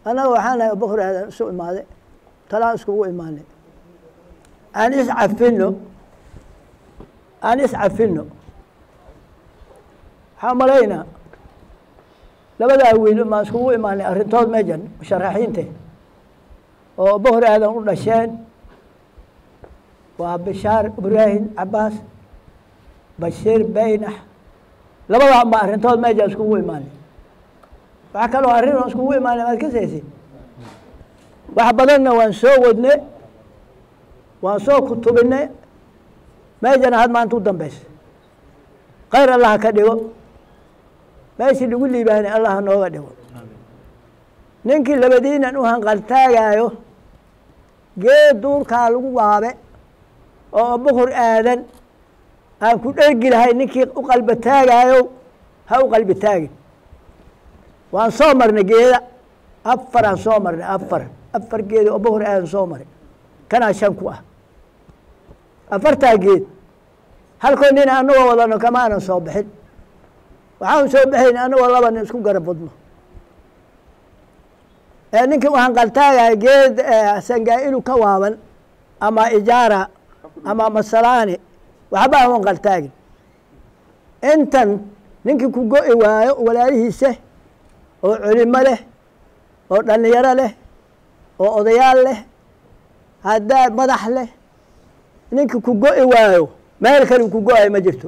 أنا وحنا بكرة هذا سوء ماذا تلا اسكو إيماني أنا يسعى فينه أنا يسعى فينه حملينا لبدا ويل ما اسكو إيماني أرنتود مجن مشرحينته وبكرة هذا نقول شان وبشار إبراهيم عباس بشير بينح لبدا ما أرنتود مجن اسكو إيماني وحكلوا أرنتود اسكو إيماني ما كسيسي وحبضنا وانسو ودنا وانسو كتبنا ما جنا هاد ما أنتو دم بس غير الله كديو ما يصير يقول لي بهني الله نوغا ديو ننكي لبدينا نوهان قلتايا يو جي دور كالو وابه أو بخور آذن أن كنت أرجل هاي ننكي قلب تايا يو هاو قلب تايا وان صومرنا جيدا أفر عن صومرنا أفر جيد وبهر آن صومري كان شنكوه أفرتها جيد هل كنا أنو والله أنه كمان صوبحين وحاول صوبحين أنو والله أنه يسكون قرب فضله ننكي وحان قلتايا جيد سنقائلو كوابا أما إجارة أما مسلاني وحباهم قلتايا انتن ننكي كوغوئي ولا يهيسه وعلم له ودلير له وأضيال له هذا مدح له نينك كوجوي وايو ما يلكن كوجوي ما جبته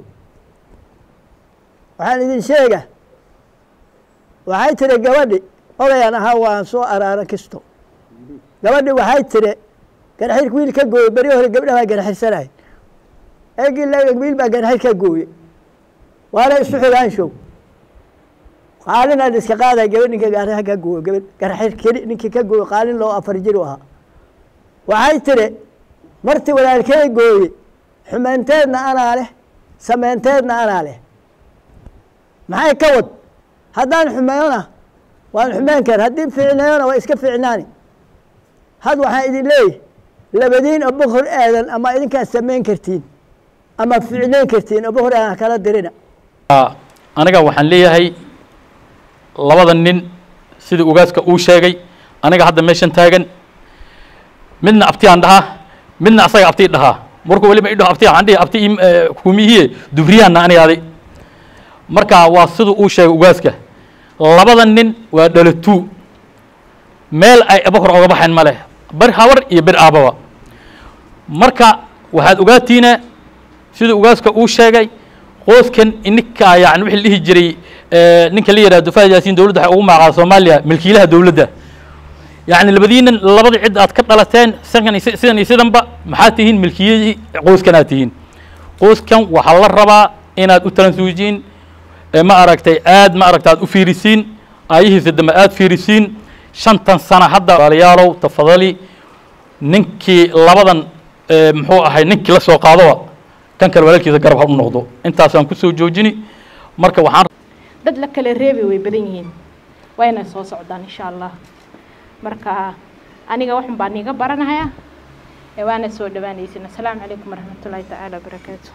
وحان إذن شيء وحي ترى جوادي أولا أنا هوا سو أرارا كستو جوادي وحي ترى كان حيل كويل كجوي بريوه قبلها ما كان حيل سراي أجي لا قبيل ما كان حيل كجوي ولا يسوي عن قالنا الاستقاذة قبل إنك قارها كجوي قبل كرحيل كذي إنك كجوي قالنا لو أفرجروها وعاي ترى مرتي ولا الكي جوي حمانتنا أنا عليه سمانتنا أنا عليه معي كود هذان حمايونا وأنا حمان كان هدين في عنايونا وإسكف في عناني هذا واحد ليه لبدين أبوخر آذن أما إذا كان سمين كرتين أما في عنين كرتين أبوخر آذن كلا درينا أنا قا وحن ليه هاي labada nin sidii ugaaska uu sheegay aniga hadda meeshan taagan midna abti aan dhahaa midna asaga abti dhahaa markuu waliba idho abti aan dhihi abti kumihiye dubriyana aniga marka waa sidii uu sheegay ugaaska labada nin waa dhalatu meel ay abakor uga baxeen ma leh bar hawar iyo bar aababa marka waxaad ogaatina sidii ugaaska uu sheegay qoyskan ininka yani wixii la dhihi jiray ninka la yiraahdo Faad Yaasiin dawladda waxa ugu magaca Soomaaliya milkiilaha dawladda يعني لبدين لبض عد أتكلمتين سنة سنة محا تهين ملكية قوس كناتين قوس كان وحل الربع إن التنسوجين ما أركتي ما أركتي أفيرسين أيه زد ما فيرسين شنطن سنة حدا ريالو تفضلي ننكي لبضن محو هاي ننكي لسوق هذا كان كالولك إذا قرب هالنقطة أنت عشان كسو جوجيني مركب وحار dad la kala reebi way badan yihiin wayna soo socdaan insha Allah marka aniga waxan baan iga baranayaa ee waana soo dhawaanaysiin assalaamu alaykum warahmatullaahi ta'ala barakaatuh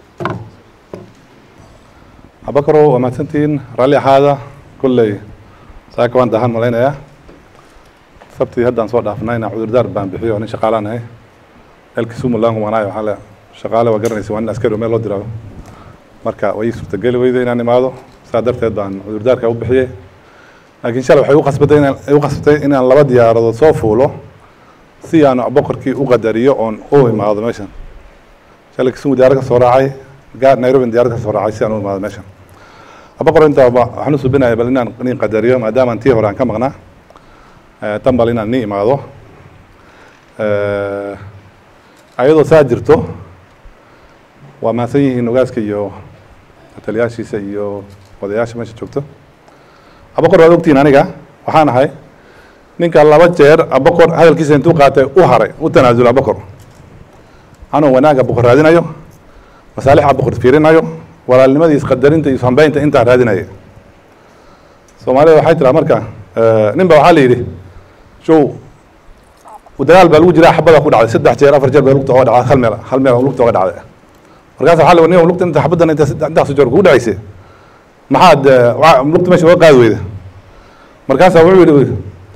abakaro wama tantiin rali hada kulli saaka waan dahan malaynaya sabti haddaan soo dhaafnayna cudurdaar baan bixiyo in shaqaalaanahay halkiisuu mulangu wanaay waxa la shaqaale waa garanaysa waan askari meel loo dirayo marka way suurtagal weyday inaan imaado سادرت بان عذردار كأو بحية لكن شاء الله حيوقف بتين إن الله بدي أرد صوفه سيانو بكر كي أقدريه أون أو ما هذا ماشان شاء الله كسمو ديارك صراعي قاعد نيروبي ديارك صراعي سيانو ما هذا ماشان بكر أنت حنوس بنا يبلنا نقني قدريه ما دام أنتيه وران كم غنا تم بالنا ني ما هذا أيضا ساجرته وما سيه إنه جالس كيو تلياشي سيو odayaasha meesha joogto abakor waad ogtiin aniga waxaan ahay ninka laba jeer abakor hadalkiisa intuu qaatay u haray u tanaasul abakor anoo wanaaga abakor raadinayo masaalix abakor fiirinayo walaalnimadiis qadarinta iyo sambaynta inta raadinayo Soomaaliya waxay tiraa marka ninba waxa la yiri show ودجال بالوجه حبة كود على 6 jeer 4 jeer بالوقت أو على خل ميل بالوقت أو على مركز حال ونيه بالوقت أنت حبة أنت عندك سجور كود عيسى ما حد بالوقت ماشي وقاعد ويده مركز أول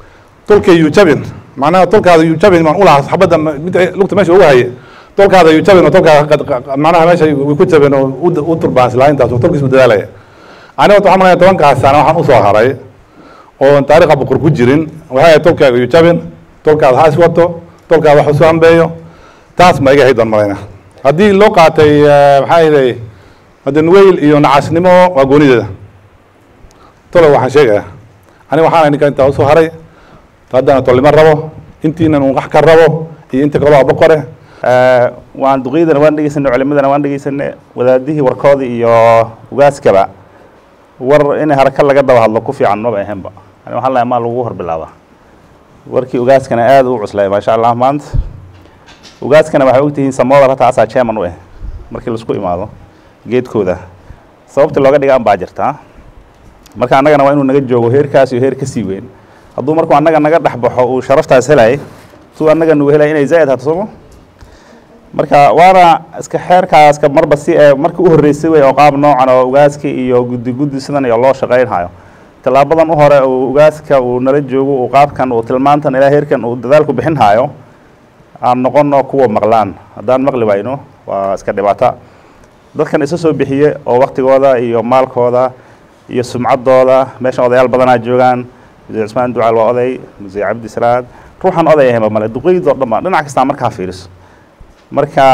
tolkay yuu jabin macnaha tolkaada yuu jabin maan ulahaa xabadda mid lugta meesha ugu haye tolkaada yuu jabin oo tolkaada macnaha meesha way ku jabin oo u turbaansilaa intaas oo tolkiismu dadaalaya aniga waxaan malaya 10 sano waxaan usoo haray oo taariikha boqor ku jirin waxay tolkaaga yuu jabin tolkaada ha iswato tolkaada wax usoo hambeeyo taas ma iga haydan malayna haddii loo qaatay maxaa yahay haddii nuweyl iyo nacasnimo waa goonideeda tolo waxaan sheegayaa aniga waxaan ninka intaa usoo haray haddana tolnimo rabo intiinan un wax ka rabo iyo inta kaloo boqore waan duqeydana waan dhegeysanay culimadana waan dhegeysanay wadaadihii warkoodii iyo ugaaskaba war in haraka laga daba hadlo ku fiican maba ahaynba ani waxaan leeyahay ma lagu horbilaaba warkii ugaaskana aad u cuslay maasha Allah maanta ugaaskana waxay ogtihiin samooda rata asaa chairman u ah markii la isku imaado geedkooda sababta looga dhigaan baa jirta marka annagana waa inuu naga joogo heerkaas iyo heer ka sii weyn hadduu markuu annaga naga dhaxbaxo uu sharaftaas helay tuu annaga nugu helay inay zaa'id hato somo marka waana iska xeerkaas ka marba si markii u horeysay way oo qaab noocan oo ugaaska iyo guddi sidan iyo loo shaqeynaayo talaabadan u hore oo ugaaska uu nala joogo uu qaabkan uu tilmaantan ilaa heerkan uu dadaalku bixin haayo aan noqono kuwa maqlaan haddaan maqli wayno waa iska dhibaato dadkan isa soo bixiye oo waqtigooda iyo maalkooda iyo sumcaddooda meesha odayaal badanaa joogaan muse cismaan ducaal waa oday muse cabdi salaad ruuxan oday ahayba male duqeydoo dhanba dhinac kastaa markaa fiiriso marka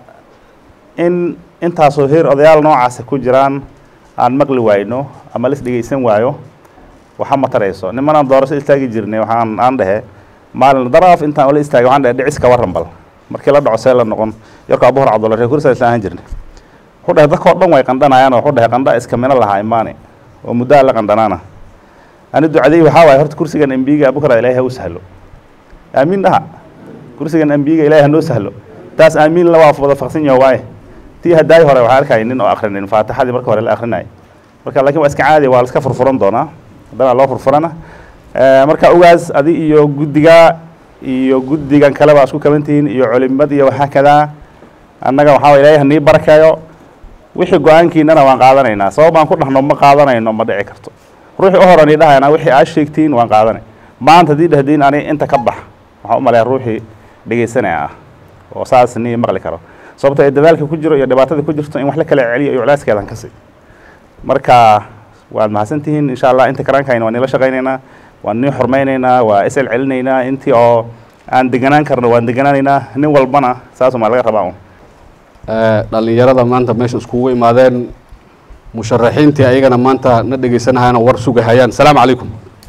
in intaasoo heer odayaal noocaasa ku jiraan aan maqli wayno ama lis dhegeysan waayo waxa ma tarayso nimanaan doorasho istaagi jirnay waxaan aan dhehe maalin daraaf intaan wala istaagay waxaan dhehe dhicis ka warran bal markii la dhaco see la noqon yarka abuhur cabdulla reer kursa islaan jirnay wuxuu dhehe dadkoo dhan way qandhanayaan oo wuxuu dhehe qandha iska mina lahaa imaane oo muddaa la qandhanaana ani ducaday waxaa waaye horta kursigan embiga abukara ilaahay ha u sahlo aamiin dhaha kursigan embiga ilaahay ha noo sahlo taas aamiin la waa wada faqsan yahay waaye tii haddaay hore waxaa arkayay nin oo akhrinin faatixadii marka hore la akhrinayay marka laakiin waa iska caadi waa la iska furfuran doonaa haddana loo furfurana marka ogaas adi iyo guddigan kale baa isku kabantihiin iyo culimad iyo waxaa kadaa annaga waxaa waa ilaahay hanii barakeeyo wixii go-aankiinana waan qaadanaynaa sabab aan ku dhahno ma qaadanayno ma dhici karto ruuxii u horani dhahayna wixii aad sheegtiin waan qaadanay maanta haddii dhahdiin ani inta ka bax waxaan u maleeya ruuxii dhegeysanaya ah oo saas nii maqli karo sababta ay dadaalka ku jiro iyo dhibaatada ku jirto in wax la kala celiyo iyo culaaskeedan ka sii marka waad mahadsantihiin insha Allah inta karaankayna waan ila shaqaynaynaa waan nii xurmaynaynaa waa isal celinaynaa intii oo aan deganaan karno waan deganaanaynaa nin walbana saasuma laga rabaa dhalinyarada maanta meesha iskugu imaadeen musharaxiintii ayagana maanta na dhegeysanahayana war sugahayaan asalaamu calaykum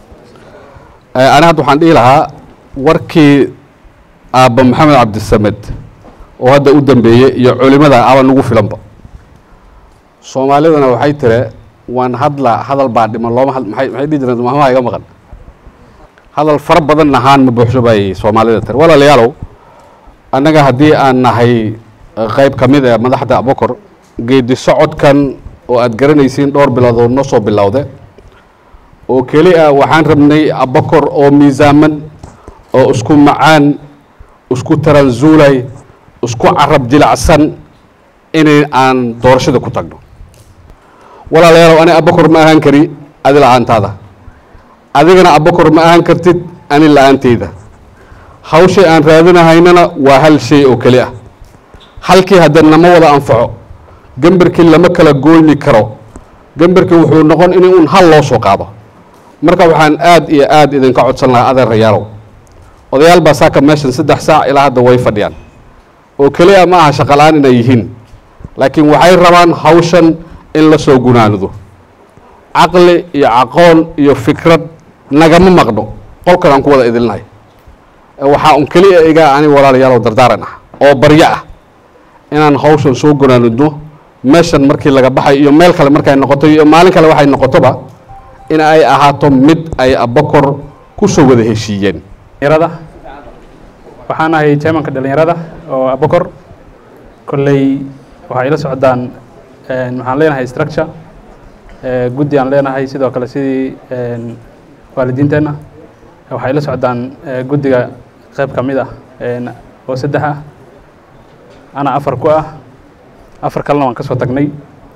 ani hadda waxaan dhihi lahaa warkii aabba maxamed cabdisamed oo hadda u dambeeyey iyo culimada aba nagu filanba soomaalidana waxay tire waan hadal baa dhiman looma maxay dhihi jireen mahmaha iga maqan hadal fara badan ahaan ma buuxso bay soomaalida tire walaalayaalow annaga haddii aan nahay qayb ka mid ah madaxda abukar geedi socodkan oo aad garanaysiin dhowr bilood noo soo bilowde oo keli ah waxaan rabnay abukar oo miisaaman oo isku macaan isku taranzuulay isku carab jilacsan inay aan doorashada ku tagno walaalayaalow ani abukar ma ahaan kari adi la-aantaada adigana abukar ma ahaan kartid ani la-aanteyda hawshay aan raadinahaynana waa hal shay oo keli ah halkii haddana nama wada anfaco gambarkii lama kala gooyni karo gambarkii wuxuu noqon in un hal loo soo qaado marka waxaan aad iyo aad idinka codsan lahaa adeerayaalow odayaal baa saaka meeshan 3 saac ilaa hadda way fadhiyaan oo keliya ma aha shaqalaan inay yihiin laakiin waxay rabaan hawshan in la soo gunaanido caqli iyo aqoon iyo fikrad nagama maqno qolkan aan ku wada idilnahay waxaa un keliya iga ani walaalayaalow dardaaran ah oo baryo ah inaan hawshan soo gunaanidno meeshan markii laga baxay iyo meel kale markay noqoto iyo maalin kale waxay noqotoba in ay ahaato mid ay abukar ku soo wada heshiiyeen dhalinyarada waxaan ahay chairmanka dhalinyarada oo abukar kolley waxay la socdaan waxaan leenahay structure guddi aan leenahay sidoo kale sidii waalidiinteenna waxay la socdaan guddiga qayb ka mid ah oo 3 ah ana 4 ku ah 4 kalena waan ka soo tagnay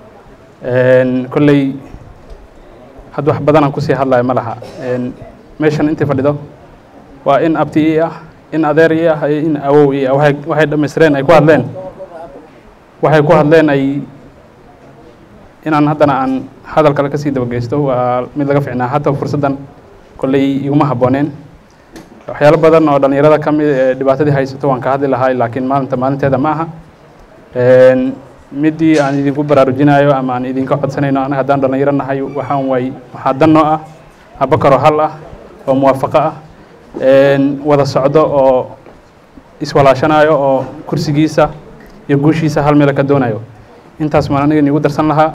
kolley hadda wax badan aan kusii hadlayo ma laha meeshan intii fadhido waa in abti ii ah in adeer ii ah iyo in awow ii ah waxay dhammaystireen ay ku hadleen waxay ku hadleen ay inaan haddana aan hadal kale kasii dabageysto waa mid laga ficnaa hata fursaddan kolley iguma habbooneen waxyaalo badan oo dhallinyarada ka mid ee dhibaatadii haysato waan ka hadli lahaa laakiin maalinteeda ma aha midii aan idinku baraarujinayo ama aan idinka codsanayno anaga haddaan dhallinyaro nahay waxaa dan noo ah Abakar oo hal ah oo muwaafaqo ah wada socdo oo iswalaashanayo oo kursigiisa iyo guushiisa hal meel ka doonayo intaas maan aniga nigu darsan lahaa